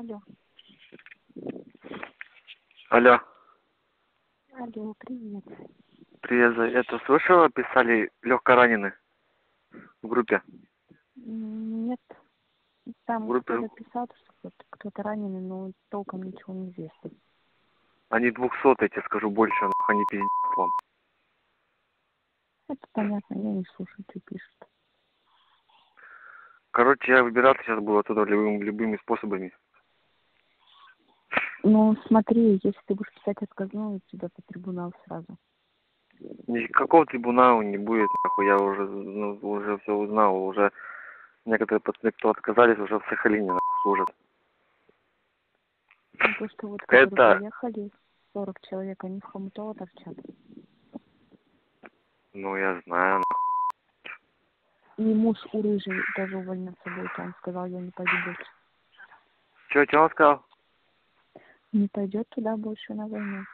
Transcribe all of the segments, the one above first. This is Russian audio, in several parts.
Алло. Алло. Алло, привет. Привет, это слышала, писали легко раненый в группе? Нет. В Там группе кто-то писал, что кто-то раненый, но толком ничего не известно. они 200, я тебе скажу больше, нахуй, они пиздец вам. Это понятно, я не слушаю, что пишут. Короче, я выбираться сейчас буду оттуда любыми способами. Ну, смотри, если ты будешь писать отказную, тебя по трибунал сразу. Никакого трибунала не будет, нахуй, я уже, уже все узнал, уже некоторые пацаны, кто отказались, уже в Сахалине, нахуй, служат. Ну, то, что вот, которые Это, поехали, 40 человек, они в Хомутово торчат. ну, я знаю, нахуй. И муж у Рыжей даже увольняться будет, он сказал, я не пойду больше. Че он сказал? Не пойдет туда больше на войну.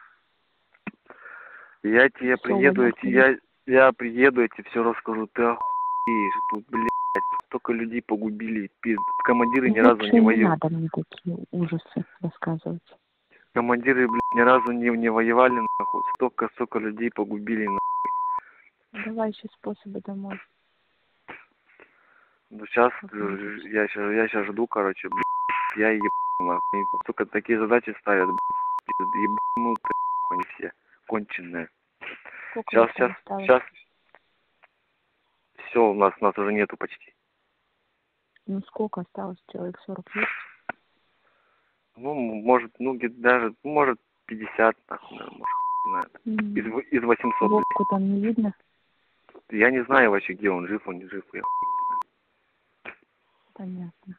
Я тебе Всё, приеду, увольняться. я приеду, я тебе все расскажу, ты охуеешь, тут, блядь, столько людей погубили, командиры ни разу Лучше не не воювали. надо мне такие ужасы рассказывать. Командиры, блядь, ни разу не воевали, нахуй, столько людей погубили, нахуй. Давай еще способы домой. Ну, сейчас, я сейчас жду, короче, блядь, я ебану, нахуй, только такие задачи ставят, блядь, ебанутые, нахуй, они все, конченые. Сколько Сейчас, вас там осталось? сейчас, все, у нас уже нету почти. Ну сколько осталось? Человек 40 есть? Ну, может, ну, где-то даже, может, 50, нахуй, наверное, может, хуй знает. Из 800, блядь. Вовку там не видно? Я не знаю вообще, где он жив, он не жив, я Понятно.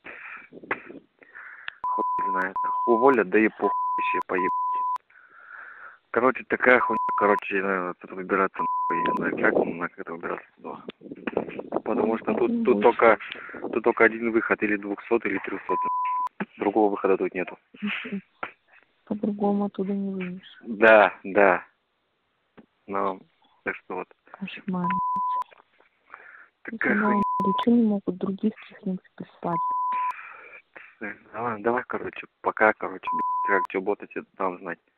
хуй знает. Уволят, да и похуй вообще, поебать. Короче, такая хуйня, короче, надо тут выбираться, нахуй, я не знаю, как это выбираться туда. Потому что тут только один выход, или 200, или 300. Другого выхода тут нету. По-другому оттуда не выйдешь. Да. Ну, так что вот. Кошмар. Такая хуйня. Ничего не могут других каких-нибудь прислать. Давай, короче, пока, короче, как что ботать, дам знать.